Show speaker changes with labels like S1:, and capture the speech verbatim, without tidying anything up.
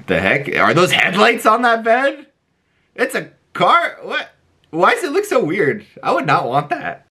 S1: The heck? Are those headlights on that bed? It's a car? What? Why does it look so weird? I would not want that.